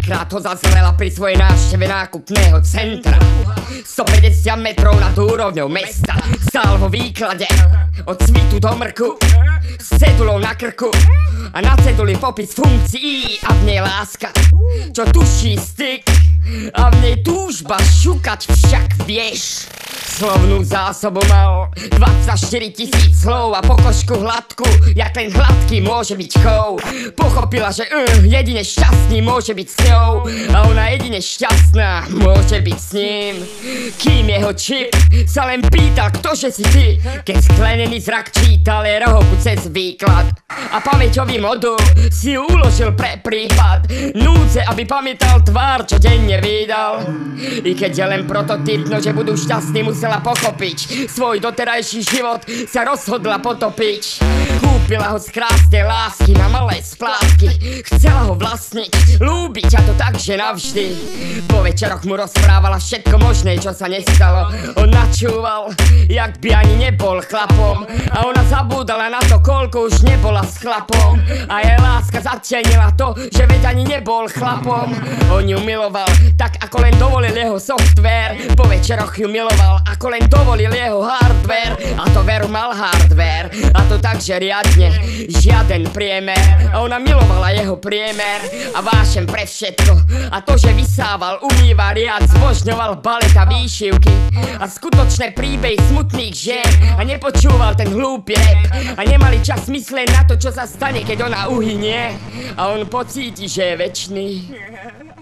Párkrát ho zazrela pri svojej návšteve nákupného centra. 150 metrov nad úrovňou mesta stál vo výklade od cvitu do mrku s cedulou na krku a na ceduli popis funkcií a v nej láska, čo tuší styk a v nej túžba šukať však vieš. Slovnú zásobu mal 24 000 slov a pokožku hladku, jak ten hladký môže byť chov. Pochopila, že jedine šťastný môže byť s ňou a ona jedine šťastná môže byť s ním. Kým jeho čip sa len pýtal, ktože si ty, keď sklenený zrak čítal jej rohovku cez výklad. A pamäťový modul si ju uložil pre prípad núdze, aby pamätal tvár, čo denne vydal. I keď je len prototyp, no že budú šťastní, musela pochopiť svoj doterajší život, sa rozhodla potopiť. Kúpila ho z krásnej lásky na malé splátky, chcela ho vlastniť, ľúbiť a to tak, že navždy. Po večeroch mu rozprávala všetko možné, čo sa nestalo. On načúval, jak by ani nebol chlapom, a ona zabúdala na to, koľko už nebola s chlapom. A jej láska zatienila to, že veď ani nebol chlapom. On ju miloval tak, ako len dovolil jeho software. Po večeroch ju miloval, ako len dovolil jeho hardware. A to veru mal hardware, a to tak, že riadne, žiaden priemer. A ona milovala jeho priemer a vášem pre všetko. A to, že vysával, umýva riad, zbožňoval balet a výšivky a skutočné príbehy smutných žien. A nepočúval ten hlúpy rap a nemali čas myslieť na to, čo sa stane, keď ona uhynie a on pocíti, že je večný.